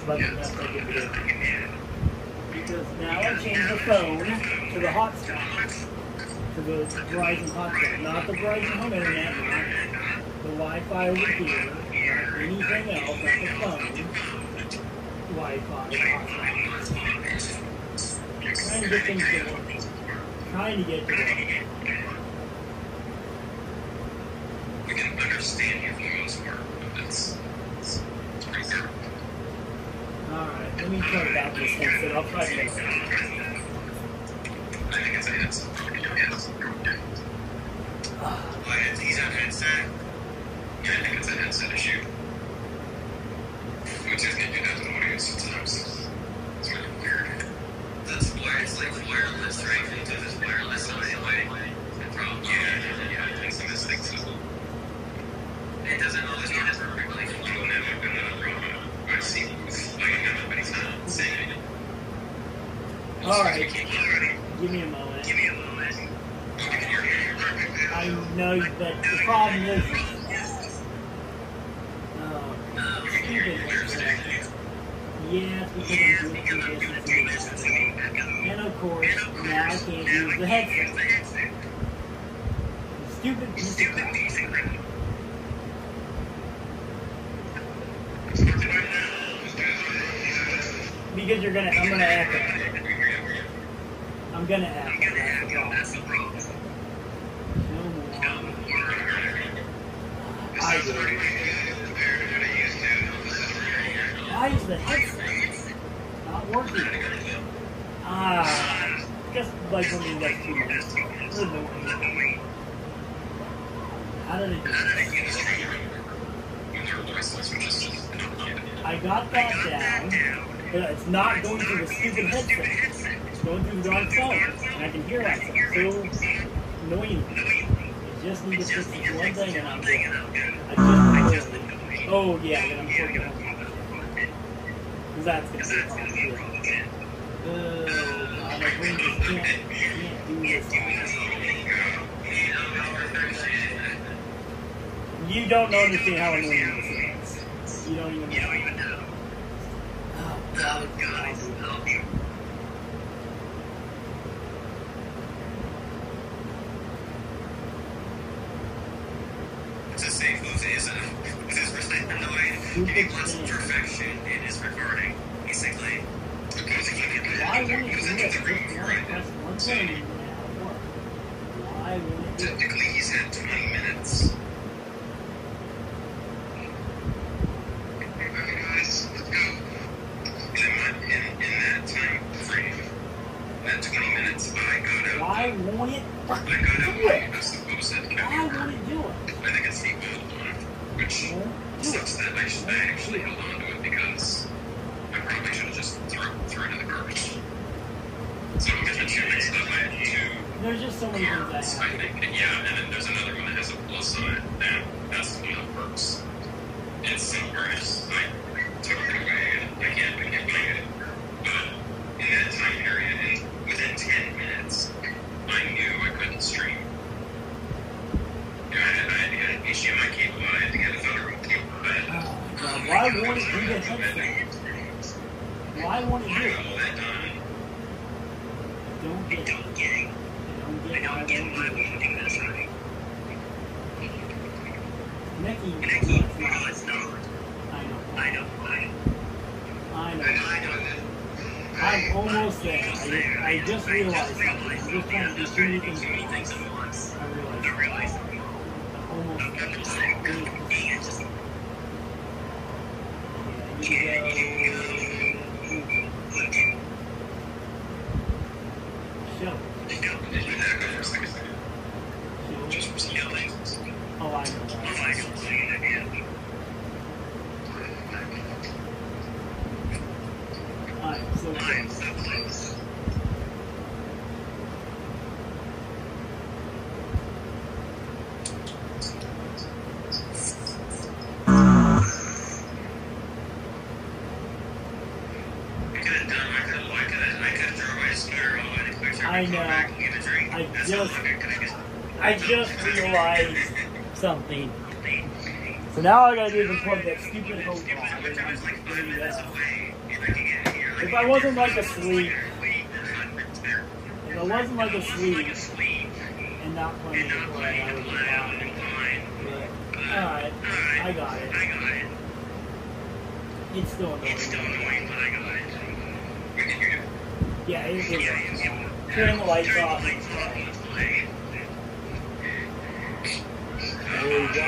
about the best I can do. Because now I changed the phone to the hotspot. To the Verizon hotspot. Not the Verizon home internet, not the Wi-Fi over here, not anything else, not the phone. Wi-Fi hotspot. Trying to get things to work. Trying to get to work. We can understand you for the most part, but it's pretty good. Alright, let me try about this headset. I'll try to make it. I think it's a headset. He's on headset. Yeah, I think it's a headset issue. Which is good to have the audio sometimes. It's really weird. It's like wireless, right? It's wireless anyway. Yeah, I think some of this thing too. It doesn't always work perfectly. You don't have I see playing on it, but he's not saying it. Alright, give me a moment. I know that the problem is stupid headset. Yeah, because I'm doing this. And of course, now I can't use the headset. Stupid piece of crap. Because I'm gonna echo. I'm gonna echo, that's the problem. No more. I do. Why is the headset not working? Just like something that's too much. How did it do this? I got that down, but it's not going through the stupid headset. It's going through the darn phone, and I can hear that so annoying. I just need to fix this one thing, and I'm good. Oh yeah, and I'm sure gonna. Because that's gonna be a problem too. Oh god, my brain just can't do this. You don't understand how annoying this is. You don't even know. Oh god, help you. To say who's really annoyed, if he wants perfection in his recording, basically. Why wouldn't it do it? Press one thing and work. Why wouldn't it do it? Technically, he's had 20 minutes. Okay, guys, let's go. In that time frame, that 20 minutes, I got out. Why won't it fucking do it? Why won't it do it? I think it's the old one, which sucks that I actually held on to it because I probably should have just threw it in the garbage. So there's the two mixed up. I had two. There's just so many things I think. Yeah, and then there's another one that has a plus on it. That's the one that works. It's somewhere. I took it away and I can't find it. But in that time period, within 10 minutes, I knew I couldn't stream. I had to get an HDMI cable, I had to get a Thunderbolt cable. Why won't it do the headset? Why won't it do it? All that done. Don't get it. I don't get why it won't do this right. Nicky, it's not. I know. I'm almost there. I just realized something. I'm just trying to do too many things at once. I realized something. Almost there. Oh, I know. I'm so close. I know. I just realized something. So now all I gotta do is unplug that stupid hose line. If I wasn't like asleep, and not playing the play, I would be fine. Alright, I got it. It's still annoying, but I got it. Yeah, it's good. Turning the lights off and stuff. There we go.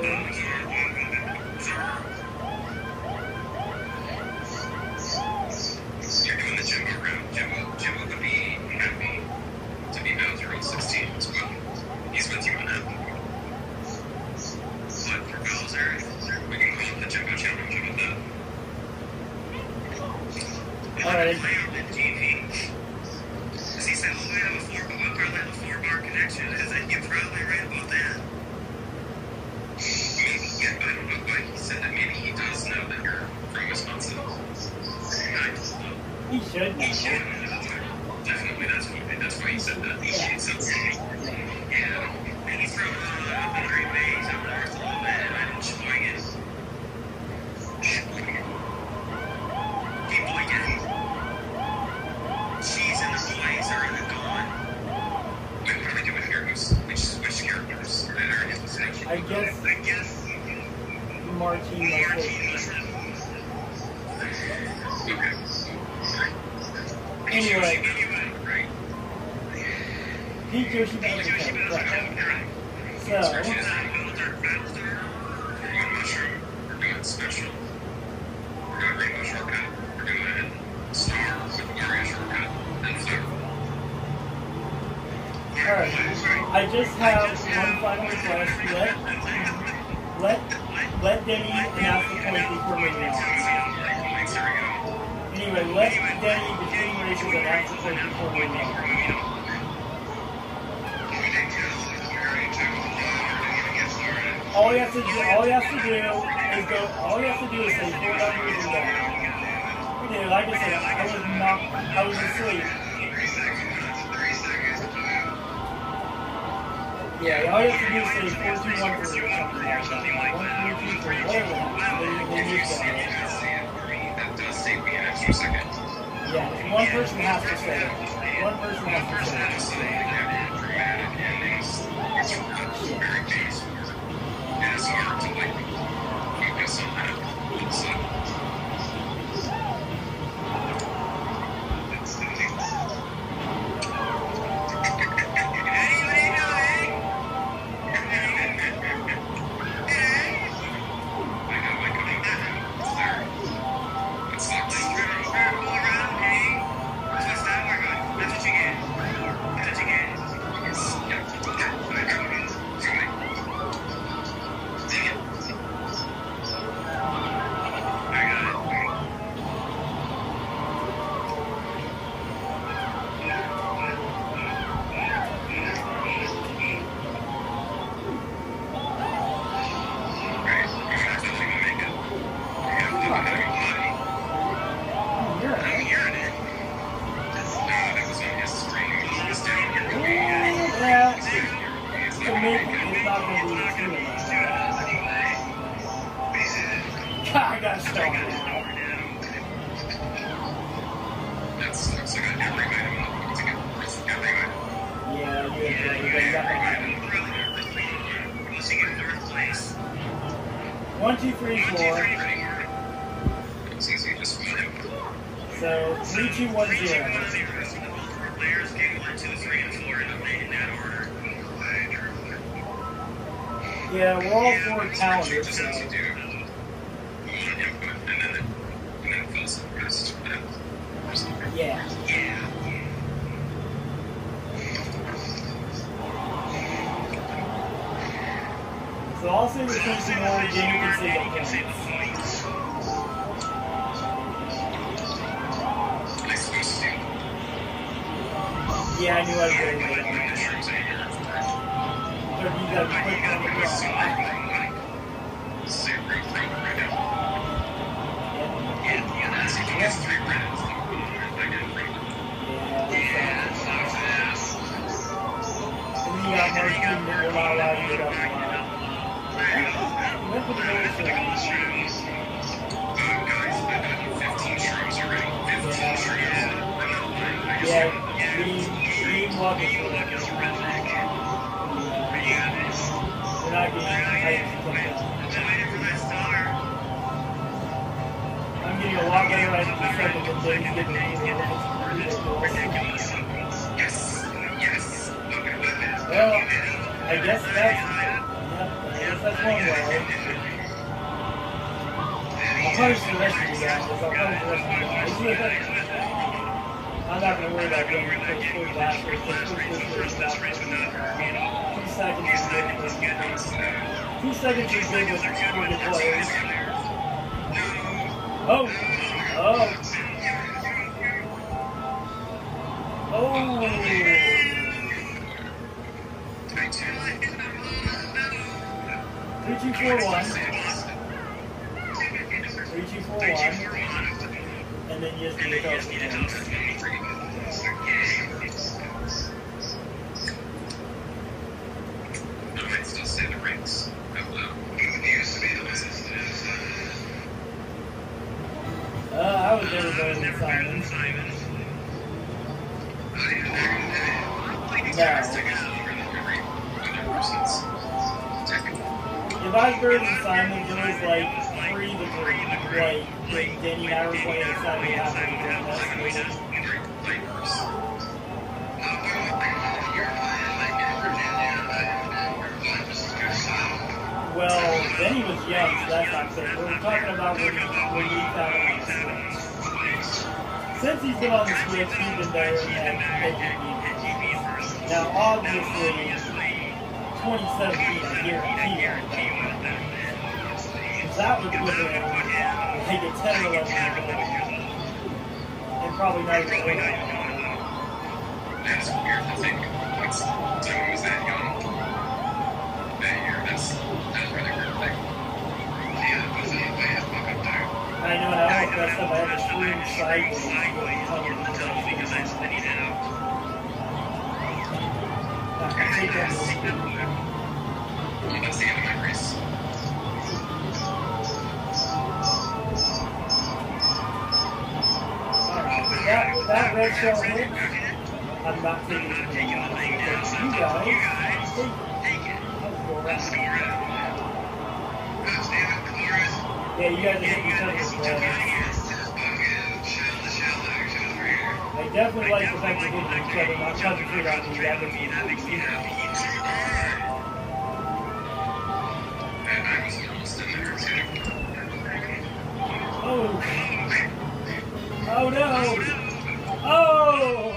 You're doing the Jimbo route. Jimbo would be happy to be Bowser on 16 as well. He's with you on that. But for Bowser, we can call it the Jimbo Challenge. How about that? Alright. He said, oh, we have a 4-bar connection. Is that you're probably right about that? Maybe, yeah, I don't know why he said that. Maybe he does know that you're from Wisconsin. He should know. Definitely, that's why he said that. Yeah. And he's from up in Green Bay. He's up north a little bit. I'm in Sheboygan. Sheboygan. Cheese and the boys are gone. Wait, what are we doing here? Which characters are in his possession? I guess Martine. Okay. Anyway. Right. Pete Yoshi Bowser. So. We're going mushroom. We're going special. We're going rainbow shortcut. We're doing star with Wario shortcut and flavor. Alright. I just have one final request. Let Denny announce the point before moving on. Anyway, let Denny between races announce the point before moving on. All he has to do is say 4 numbers and down. Like I said, I was asleep. Yeah, all you have to do is say 4, 2, 1 for something like that. 1, 3, 2, 4, whatever. Then you got it. That does take me an extra second. Yeah, one person has to say it. One person has to say it. Dramatic endings. It's very base. And it's hard to focus on that. So. I got started now. That sucks. I got every item up. It's like every item. Yeah, you got the item. Unless you get fourth place. 1, 2, 3, 4. It's easy, just flip. So 3, 2, 1, 0. Players get 1, 2, 3, and 4 in that order. Yeah, we're all 4 talented, so. Yeah. So I'll say the things in order, then you can say the points. Yeah, I knew I was going to do that. But you got to click on the ground. You got Martin that will not allow you to get up. put it over to Guys, I've done 15 shrooms already. 15 shrooms. I'm not lying. yeah, Green Luggage for that. We're not getting I'm getting a lot better at the second than Thanksgiving. Yes. Well, I guess that's one way. I'll punish the rest of you guys. I'm not going to worry about getting the last race. This race without 2 seconds is good. 2 seconds is good with the players. Oh! Oh! Oh! 3, 2, 4, 1. 3, 2, 4, 1. And then you just need to go. I might still say the ranks out loud. I was never better than Simon. If I was better than Simon, there was like 3 to 3. Like, Danny and I were playing at Simon halfway. Well, then he was young, so that's not fair. We're talking about when he found on the Switch. Since he's been on the Switch, he's been better than AGB. Now, obviously, 2017, I guarantee you. Because that would put him like a 10 or 11 years old. And probably not even older. That's weird to think. Someone was that young. That year, that's really weird to think. I know, and I almost messed up. I had to stream sideways because I said he did out. That's the end of my race. Alright, that red shell hit. I'm not taking it. You guys, take it. Let's go around. Yeah, you guys are hitting each other with I definitely like the fact that you're hitting each other, not touching food on me. That makes me happy. I was almost in there too. Oh! Oh no! Oh!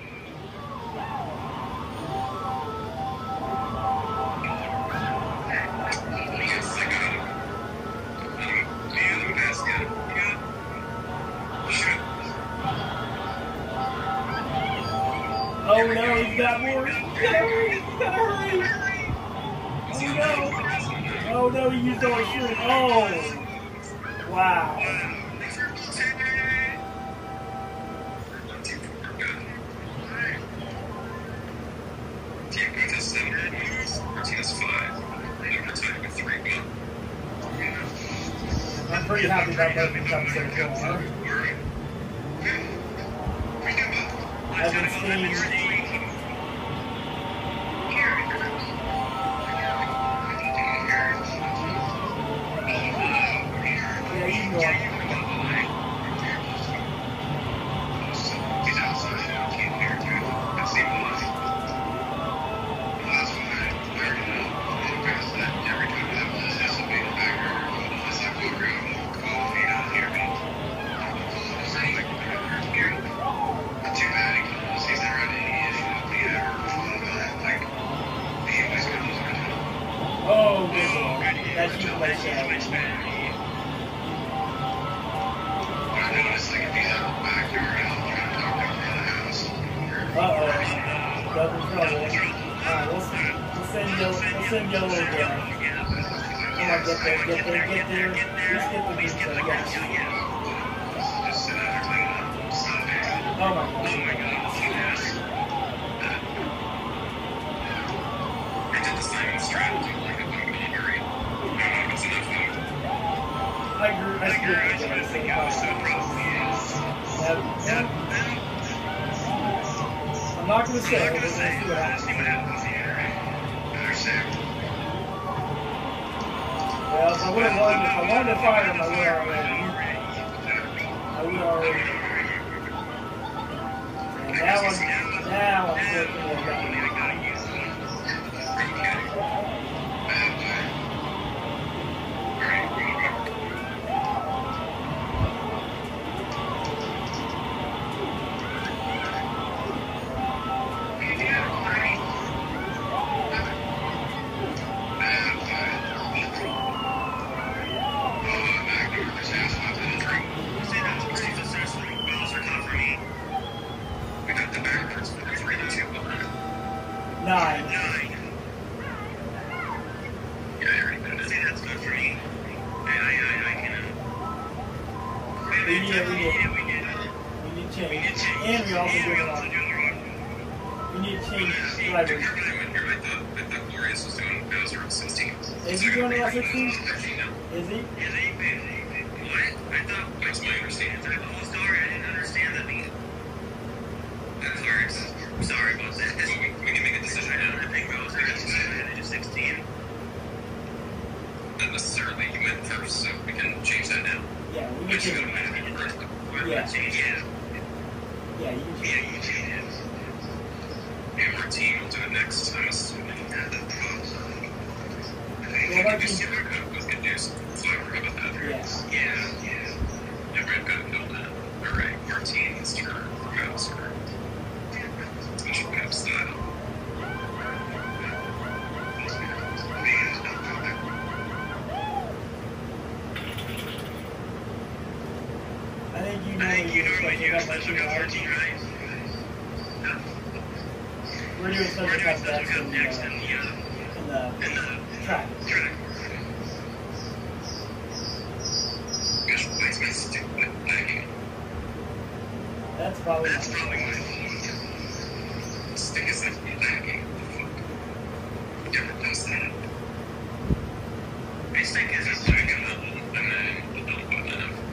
Oh no, he's got more. Hurry! Oh no! Oh no, he used all his shooting. Oh! Wow. I'm pretty happy about that become so far. I haven't seen. Yeah, you can go on. Oh, good. That's you like that. Uh-oh. Double trouble. Alright, we'll send Yellow again. Come on, get there. Let's get the beast done, yes. Oh my god. I did the Simon strategy like a 1 minute period. I don't know if it's enough though. I'm not going to say it, we're going to see what happens. Well, if I would have wanted, if I wanted to fire him, I would have already. I would already. And now I'm looking at that. Is he doing L16? Is he? What? I thought that's my understanding. Oh, sorry, I didn't understand that. I'm sorry about that. We can make a decision now. I think Bowser is 16. Not necessarily. You went first, so we can change that now. Yeah, we can change it. Yeah, you can change it. And our team will do it next. I'm assuming that. Well, my team. With good news. Flower, how about that? Yes. Yeah, I've got to know that. Alright, Martine's turn for Bowser. Special map style. I think you normally do a special cup 14, right? We're doing special cup next in the track. That's probably my fault. Stick is like lagging. Never does that. My stick is just doing a level and then the little button of.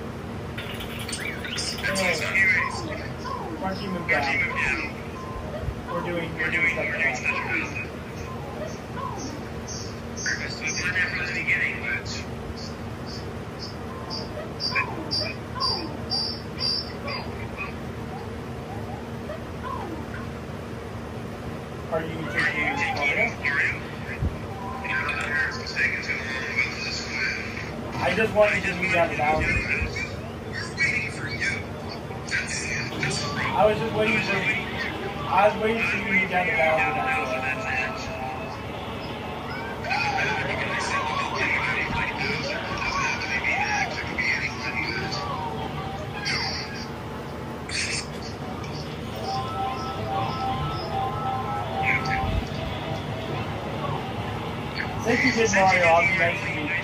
Marky move down. We're doing special cup. We've done that from the beginning, but. Are you taking Mario? I just wanted to move down the Bowser. I was waiting for you to move down the Bowser. I think you did Mario, I'll be nice to be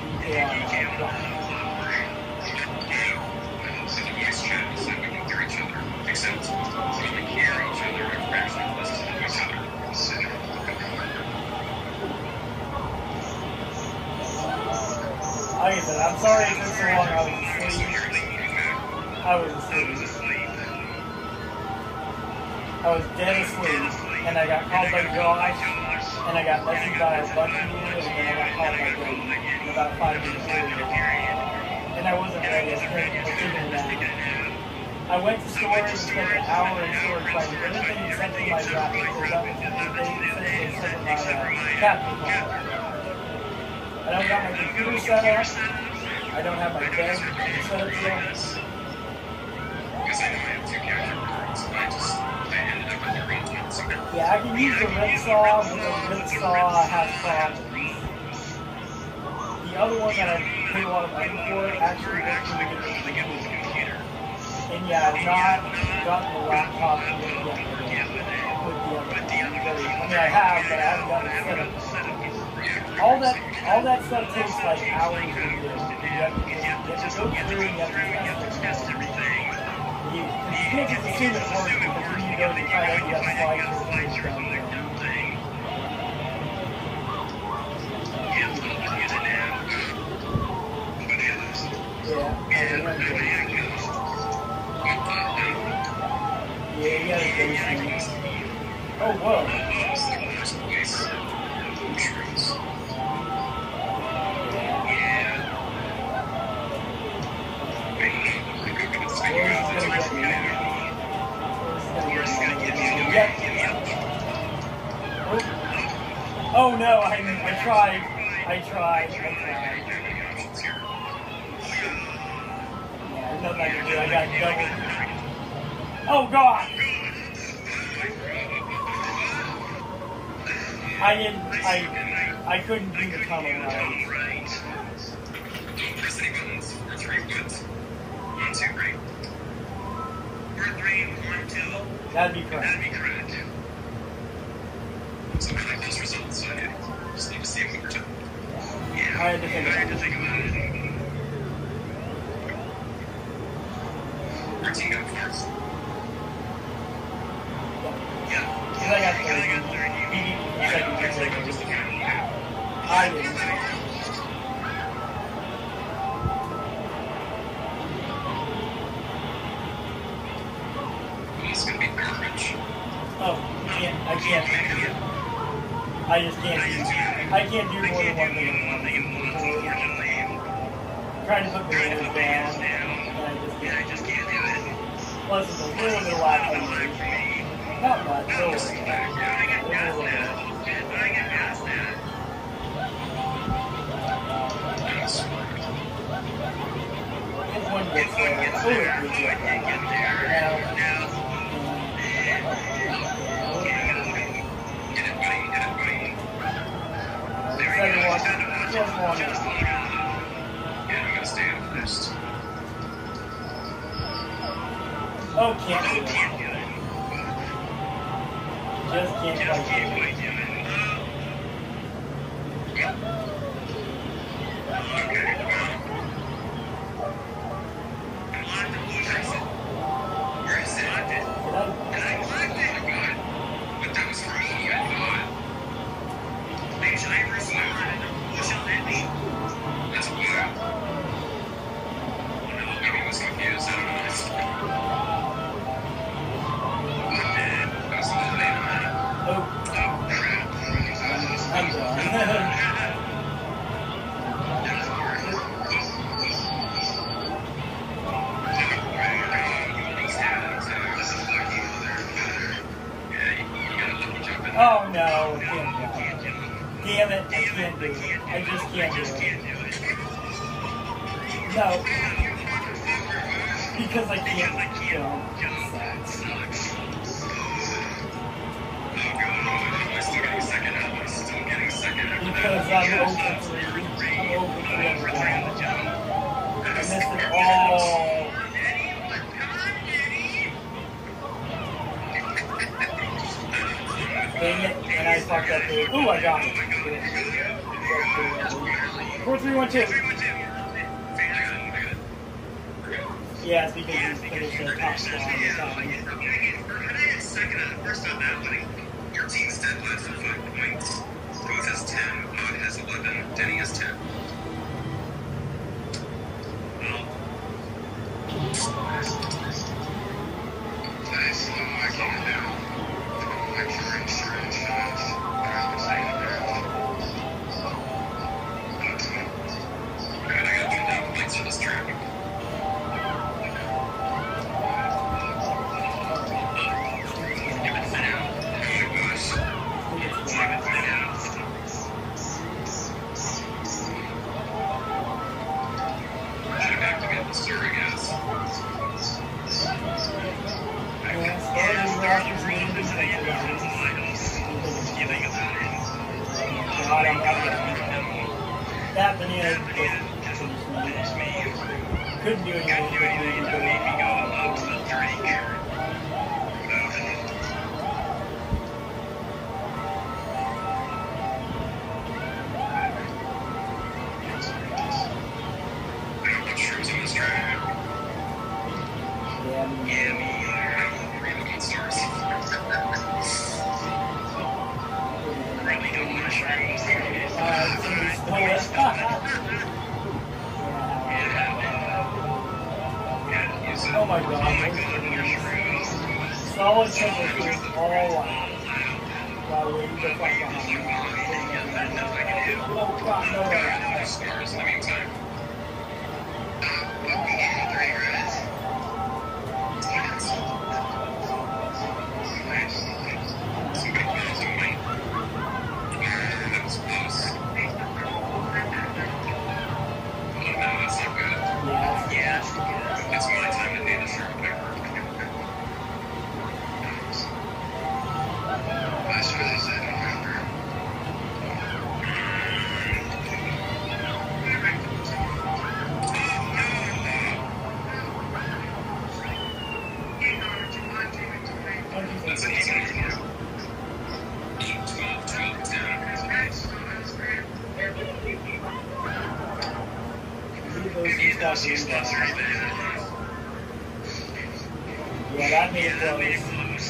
Like I said, I'm sorry it took so long, I was asleep. I was dead asleep, and I got called by Josh, and I got messaged by a bunch of you, and then I got called by Grady in about 5 minutes later. And I wasn't ready, I figured it out. I went to storage and spent an hour in storage finding everything except for my wrap, because that was except for my captain card. I don't got my computer set up. I don't have my bed set up yet. Yeah, I can use the red saw, but the red saw has problems. The other one that I paid a lot of money for actually works really good with the computer. And yeah, I've not gotten the laptop to work yet with the other. I mean, I have, but I haven't gotten it set up. All that stuff takes like hours to do. You have to go through and you have to test everything. You can't just assume it works because when you go to try it, you have to slide through it. Yeah, Oh, whoa. First place. Shrooms. Yep. Oh no, I tried. Yeah, there's nothing I can do. I got double. Oh god! I couldn't do the tunnel right. Don't press any buttons. 4, 3, what? 1, 2, right. 4, 3, 1, 2. That'd be correct. So I like those results, so I just need to see them one more time. I had to think about it. Your team got fourth. Because I got 30. I didn't. This is going to be garbage. Oh, I can't. I just can't do. I can't do more than one thing at once. I'm trying to put the rules down, and I just can't do it. Plus, it's a little bit of lag for me. Not much, don't worry. It's one good thing. Oh, can't do it. Just can't quite do it. Where is it? And I clicked it. Oh my god. But that was for me, I thought. Maybe I press on push on Andy. That's weird. Oh no, maybe I was confused. I don't know. Oh, crap. I'm done. Oh no, I can't do it. Damn it, I can't do it. I just can't do it. No. Because I can't do it. Because I'm over 3. I'm over 3 every time. I missed it all. Dang it, and I fucked up the. Ooh, I got it. 4, 3, 1, 2. Yeah, it's because you finished the top score on the time. Your team's dead last for 5 points. Booth has 10, Odd has 11, Denny has 10. Nice. I can't do. That banana couldn't do anything. Oh my god. Solid temperatures all out. Probably the fuck behind me. Oh god, no. Stars in the meantime. Somebody found some money. That was close. Oh no, that's not good. Yeah. It's my time to be the sharp picker. That's what they said. That's an easy one. 8, 12, 12 down. These Busters. Yeah, that made it close.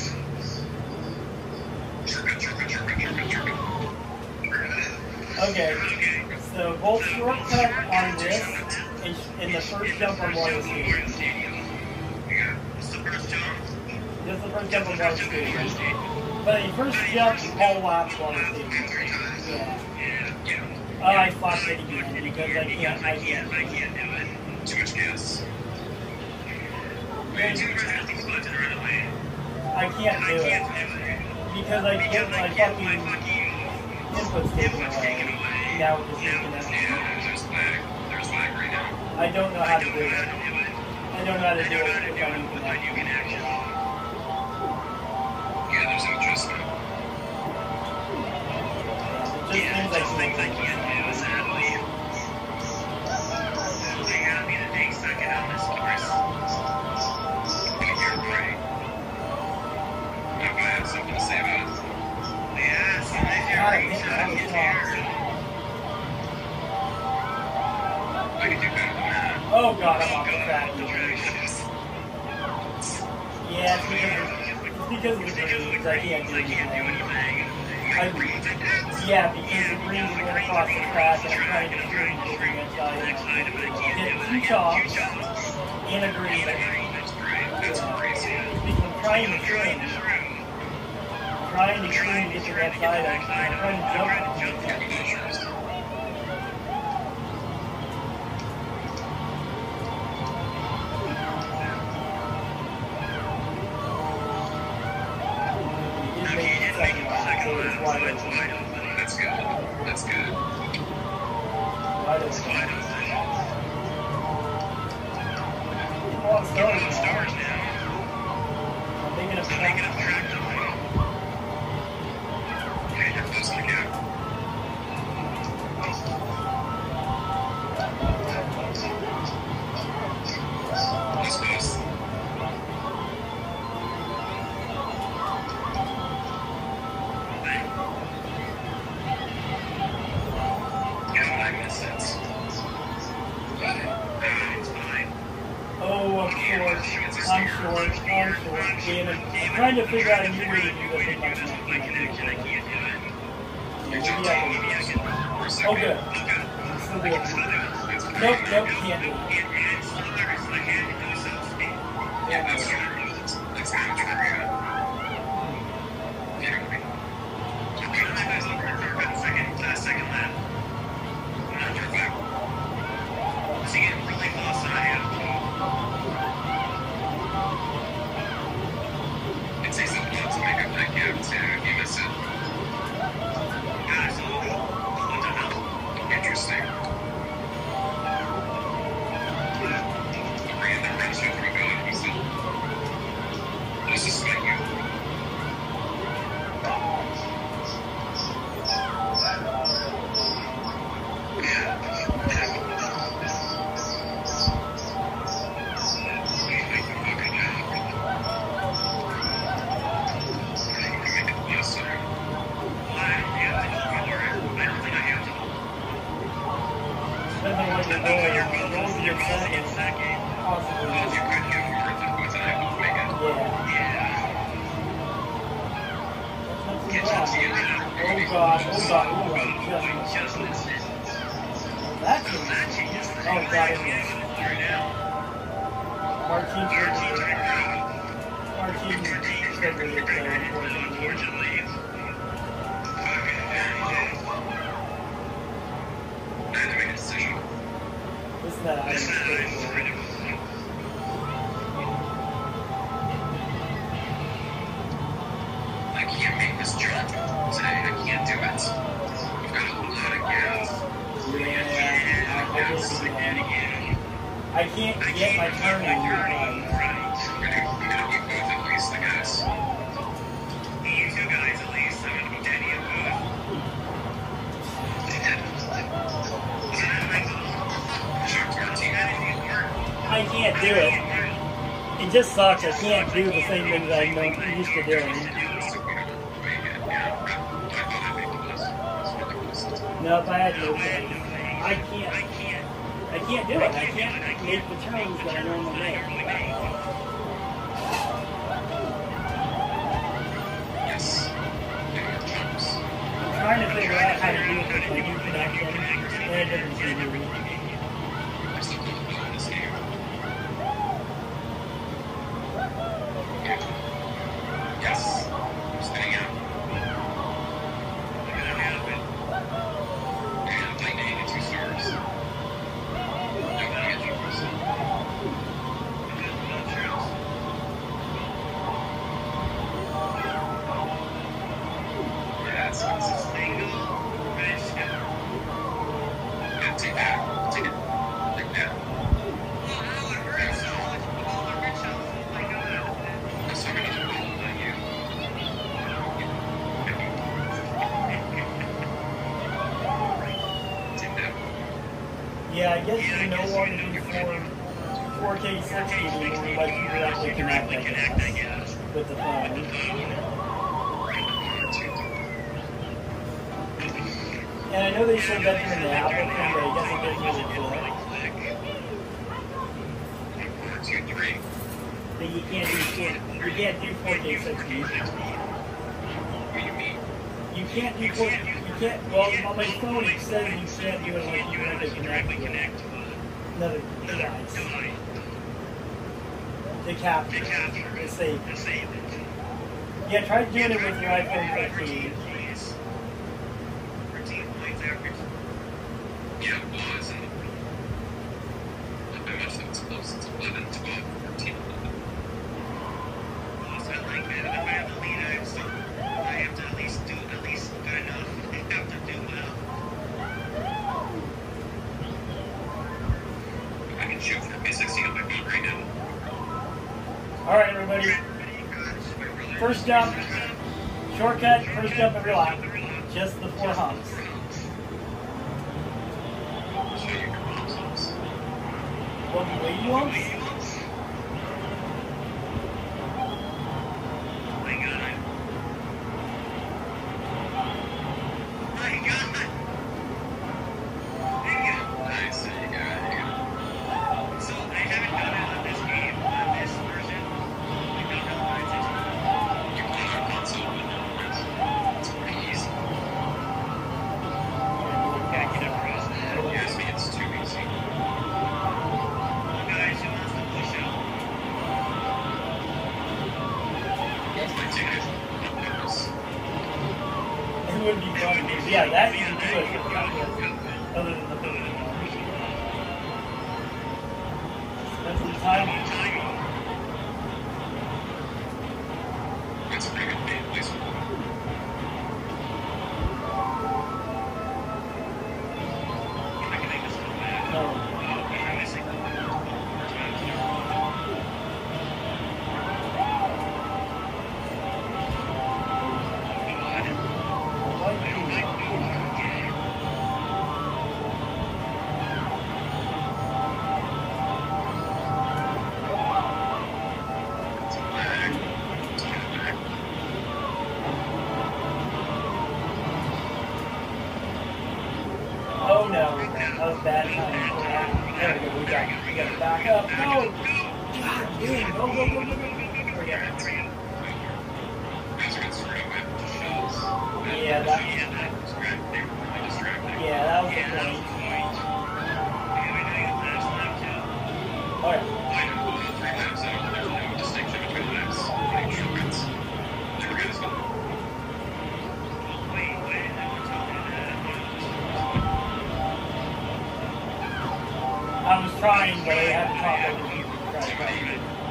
Okay, so both shortcut on this and the first jump on Water Stadium. What's the first jump? This is the first jump on Water Stadium. But the first jump, all laps Water Stadium. Yeah. I fucked it again because I can't do it. Too much gas. Way too much gas. I can't do it. Because I get my fucking inputs taken away. Now with this disconnect. There's lag right now. I don't know how to do it. I don't know how to do it if I need connect. Yeah, there's an adjustment. Just things I can't do, sadly. They gotta be the thing second on this course. You're right. I have something to say about it. Yeah, so if you're right, I can do better than that. Oh god, I'm off the track. Yeah, it's because of the greens. I can't do anything. Yeah, because the greens are going across the track and I'm trying to green different inside and I get 2 chops in a green. That's crazy. Because I'm trying to swing. Trying to swing to get to that side. I'm trying to jump. That's good. That's good. Stars now. I'm thinking of track. Okay, you're closing the gap. That's close. Oh, I'm short. Damn it. I'm trying to figure out a new way to do this with my connection. I can't do it. Maybe I can. Oh, good. I'm still doing it. Nope, can't do it. Yeah, that's true. That's kind of true, yeah. Second lap. Not your lap. Is he getting really close on you? It takes a lot to make up that gap, too, if you miss it. Interesting. Random ratio for going, so let's just fight you. not out of mistake. I can't make this jump today. I can't do it. I've got a lot of gas. I can't get my turning right. I'm gonna be both at least, I guess. You two guys at least. I'm gonna be Danny and both. I can't do it. It just sucks. I can't do the same thing that I'm used to doing. Nope, I had no choice. I can't do it. I can't make the turns that I normally make. Yes. I'm trying to figure out how to do it with my new connection, and it doesn't seem to work. Yes. Spinning out. And lightning and 2 stars. No damage. Yeah, it's single. Yeah, take that. Take it. Take that. That's not gonna do well on you. Take that. Yeah, I guess you can no longer do 4K 60 anymore unless you directly connect, I guess, with the phone. And I know they said that in the Apple thing, but I guess it didn't really click. 4, 2, 3. That you can't do 4K 60. What do you mean? You can't do 4K. You can't. Well, on my phone it says you can't do it unless you want to connect with another device. The capture. The save. Yeah, try doing it with your iPhone 15. Yeah, it was, and I must have it's close to 11, 12, 14, 11. Also, like, if I have the lead, I have to at least do good enough. I have to do well. I can shoot 4K60 on my phone right now. Alright, everybody. First jump. Shortcut, first jump every lap. Just the 4 humps. What the way you want? It would be fun. Yeah, that you can do it with other than the thing. That's the time. That's a pretty good bait, please. I can make this one bad. No. I'm missing. Oh no, that was bad timing. There we go, we got to back up. No! God, dude, go. Yeah, that was the point. Alright. I was trying, but I had to talk over people to try to find it.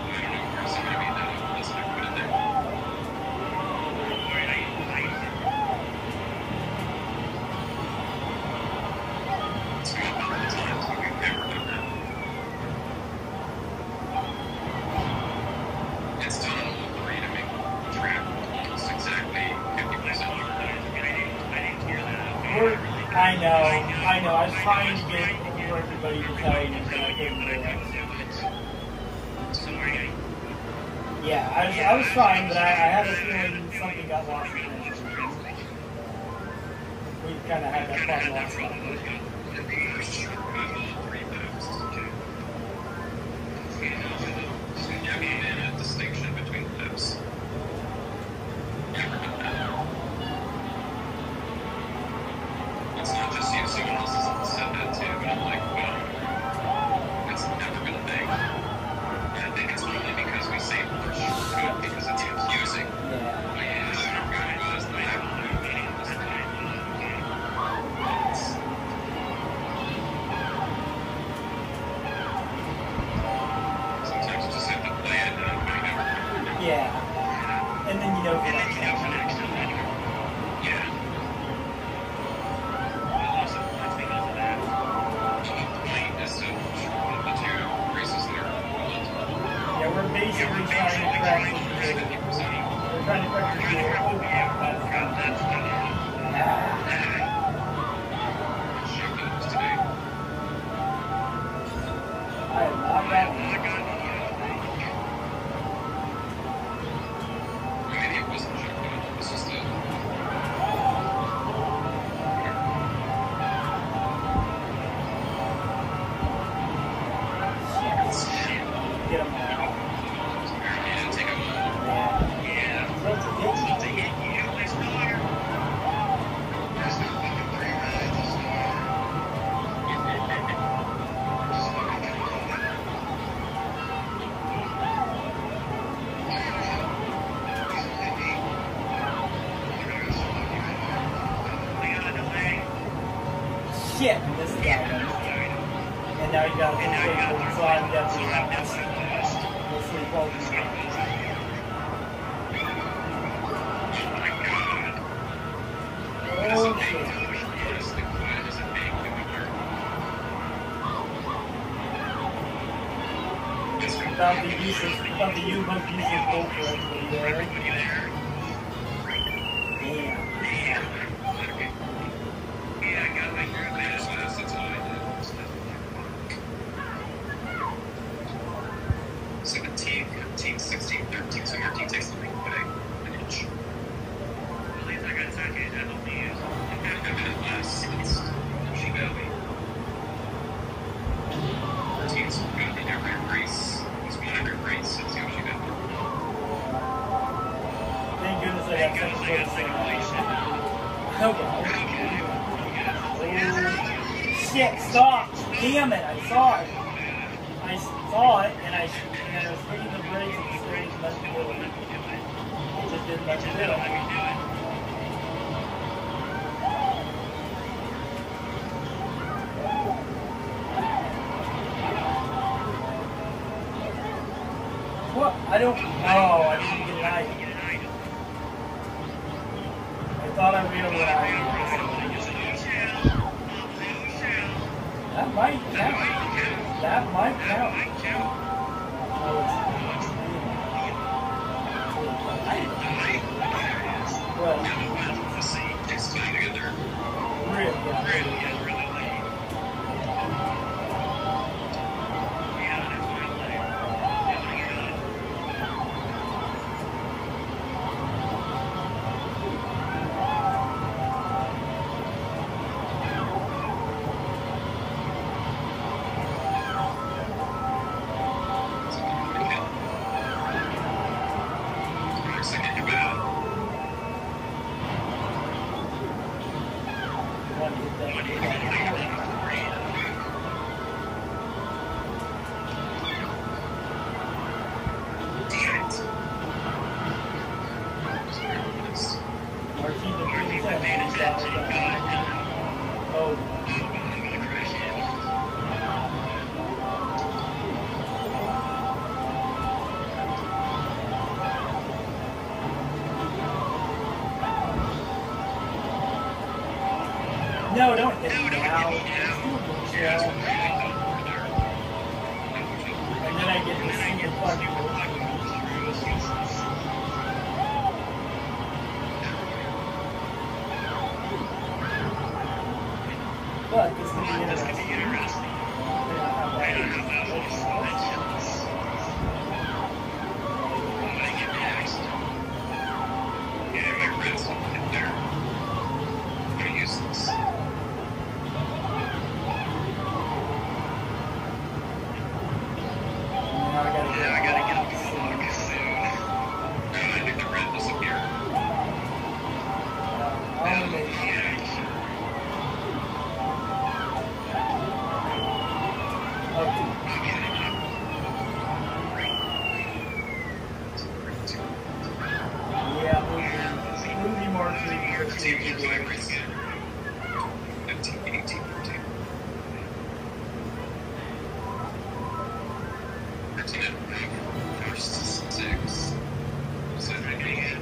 I know. I was trying to get for everybody to tell you, but I couldn't do it. Yeah, I was trying, but I had a feeling something got lost in translation. We kind of had that problem last time. A distinction between lips. It's not just you, someone else has said that too, but I'm like, well, it's never been a thing. And I think it's only because we say English good because it's confusing. Sometimes you just have to play it and find out. Yeah. And then you know for that. Basically trying to crack the We're trying to crack the deal. I have not got one. Maybe it wasn't shotgun, it was just a... Get him. Shit, this guy. And now you got a full so I'm definitely we'll sleep over. Oh shit. About the useless bolt for everybody there. Damn. Shit, stop! Damn it, I saw it! I saw it, and I was hitting the brakes and still didn't let me do it. It just didn't let me do it. What? I don't... Oh, I didn't get an item. I thought I realized what I That might count. That might count. What? Really? No, don't hit me now. Yeah. And then I get this super fucking but this could be interesting. Yeah, my red's in there. I'm gonna use this. I gotta get off the clock soon. I think the red disappeared. Yeah, movie marketing. 15, 18, 6, 7, 8.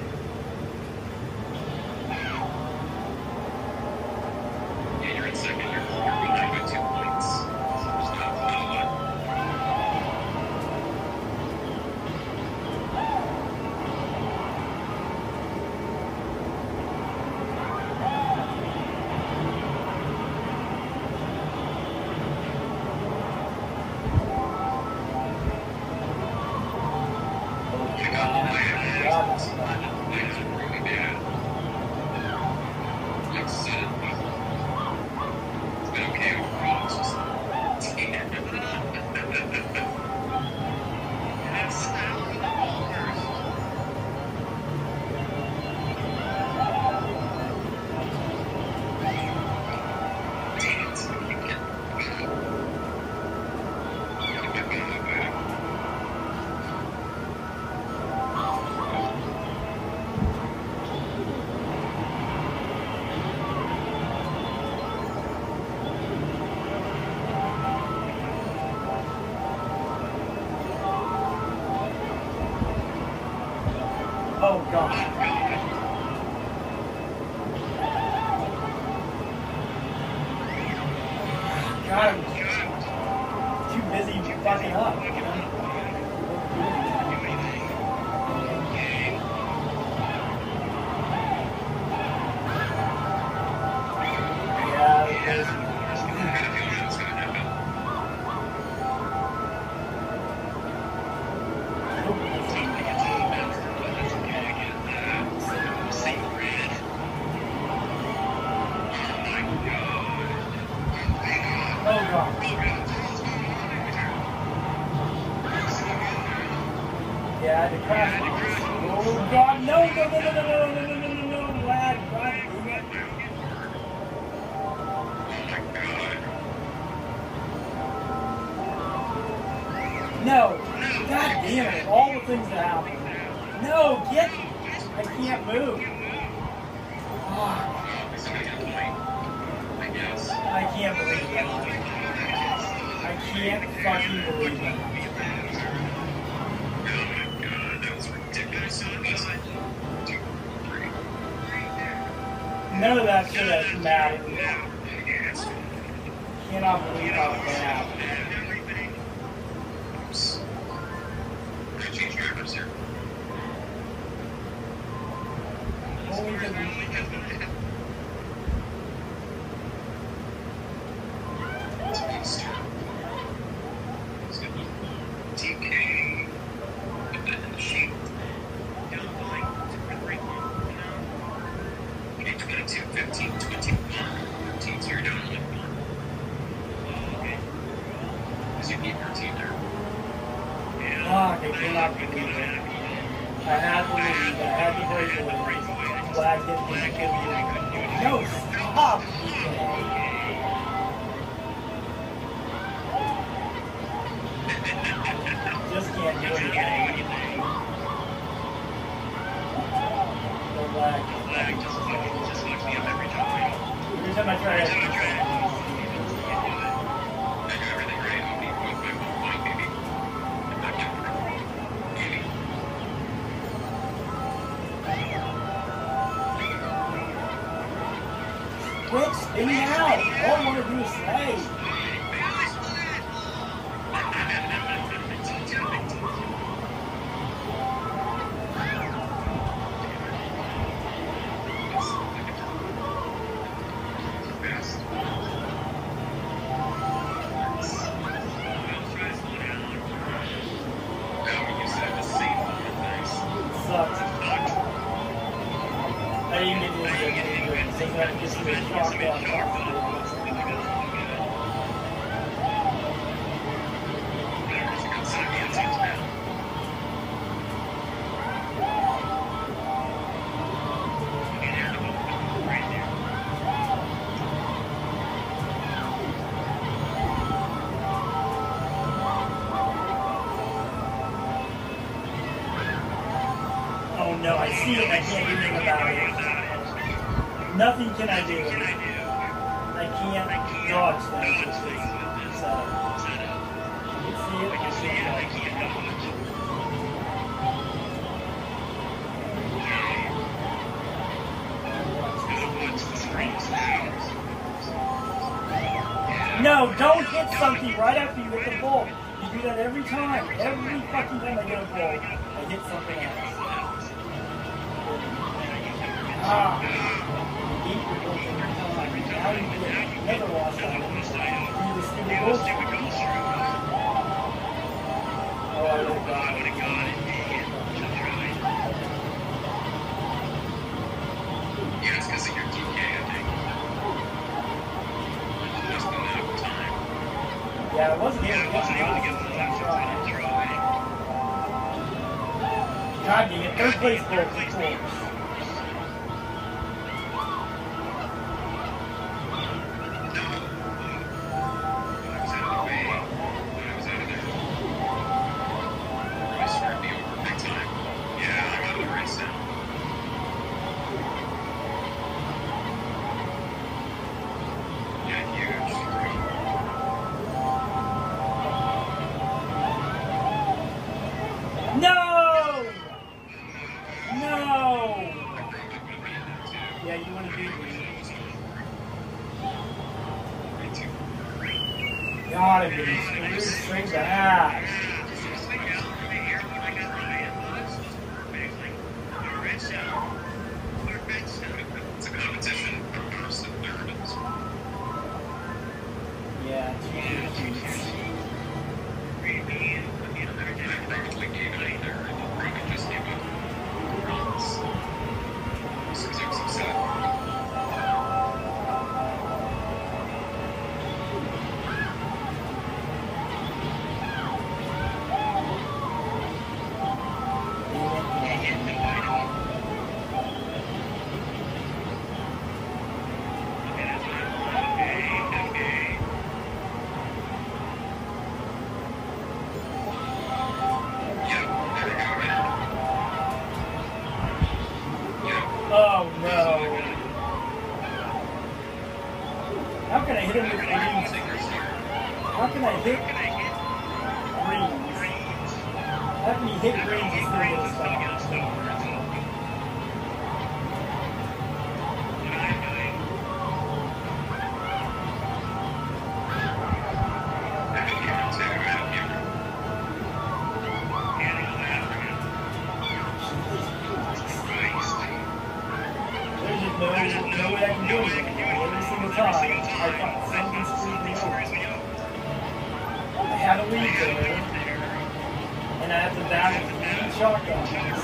Yeah, you're in second. You're behind by 2 points. There's not a lot. Oh, God. God, I'm too busy fucking up, you know? Yeah, because... Oh, God. Yeah, I had to crash. Oh, God, no, no, no, no, no, no, no, no, no, no, no, lag, God, damn it. No, God damn it, all the things that happen. No, get, I can't move. Oh, I can't believe that. I can't fucking believe that. None of that shit has mattered. Cannot believe how bad. Change drivers here. Only because TK. Put that in the sheet. Okay, 22, 15, 21. 13, so you're down like 1. Okay. Because you need 13 there. fuck, I cannot believe it. I had to leave, I had to break away. Glad I didn't kill you. No, stop! Just can't do anything. No lag. Just fucks me up every time. Every time I try to... I got everything ready. I'll be with my 1 point, maybe. If not, get maybe. Quit In and out. All I want to do is slay. Sucks. I didn't get to the game. So that just was shocked off. Oh no, I see it, I can't do anything about it. Nothing can I do. I can't dodge things. So, you see it, I can't dodge. No, don't hit something right after you hit the ball. You do that every time. Every fucking time I get a ball, I hit something else. Ah, you eat your balls every time. Now you get another lost item. You the stupid bullshit. Oh, I would have got it. Yeah, it's because of your TK, I think. Just the amount of time. Yeah, I wasn't able to get the last try. God damn it, third place goal, of course. Yeah, you want to beat me. God, I'm getting screwed straight back. It's a competition from first and third. Yeah, I probably gave it a third. Probably just gave it runs. Because I was upset. Oh no. How can I hit him with greens? How can I hit greens? How can you hit greens and still get a stop? No way I can do anything. Every single time, I find something screwed me over. I have a lead there, and I have to battle with one shotgun.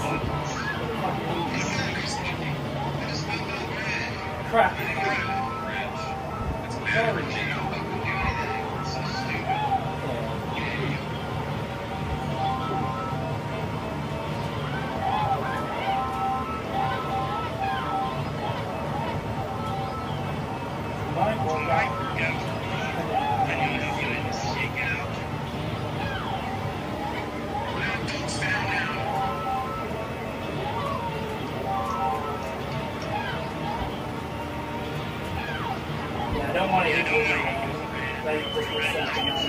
Crap. Sorry. I don't want to hit you. Like, this was something else.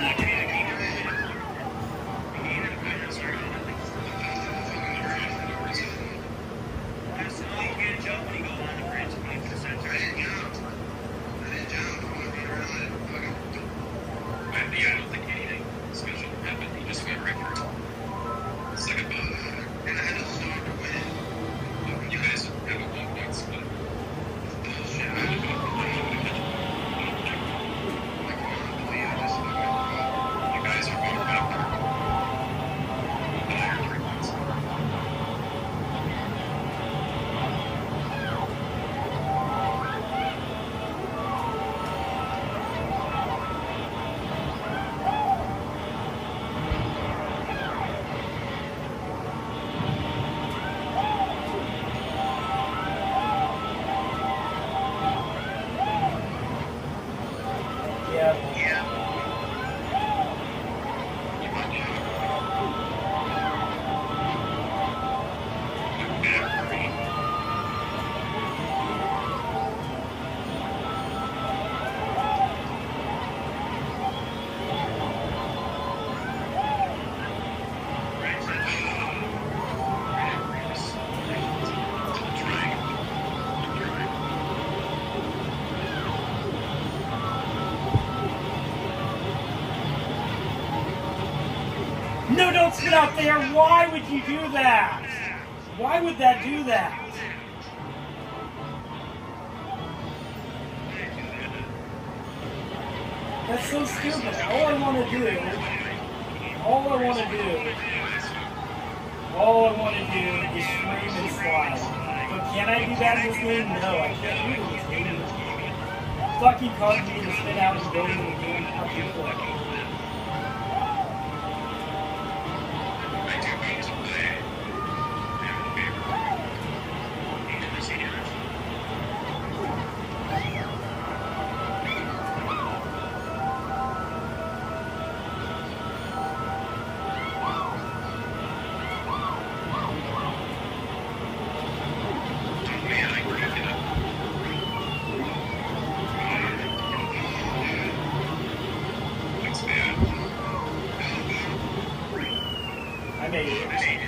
No, don't spit out there. Why would you do that? Why would that do that? That's so stupid. All I want to do is scream and slide. So can I do that in this game? No, I can't do it in this game. Fucking caused me to spin out and go into the game. How beautiful. I made it.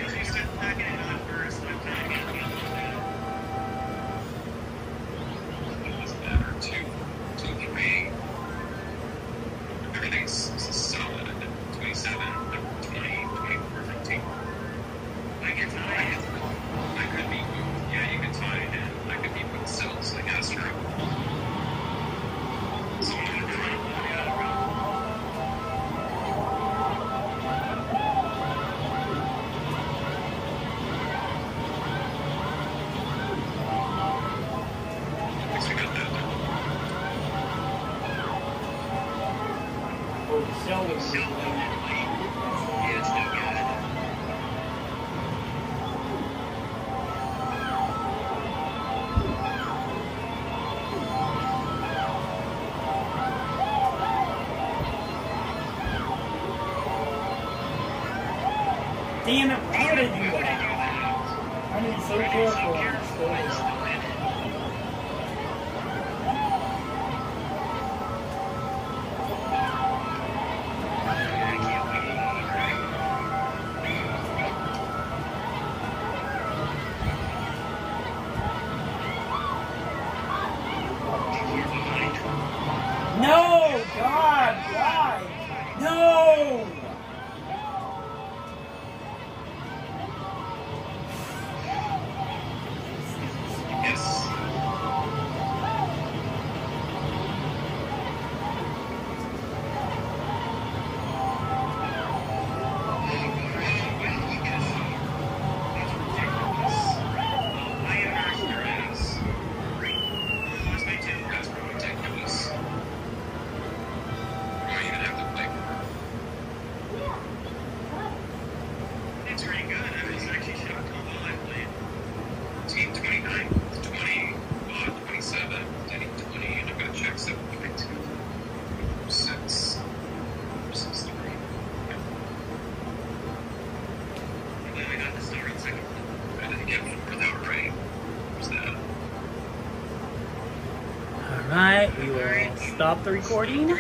Everything's solid. 27, 20, 24, 15. I get tied. I could be, yeah, you could tie it in. I could be with sills, I guess, true. Someone in front of me. Damn it, why did I do that? I'm being so careful. No! God, why? No! Yes. It's pretty good. I was actually shocked how well I played. Team 29, 20, 27, Danny 20, and I've got check 7.2, 6, 6, 3. And then I got the star in second. I didn't get one without right. What's that? Alright, we will stop the recording.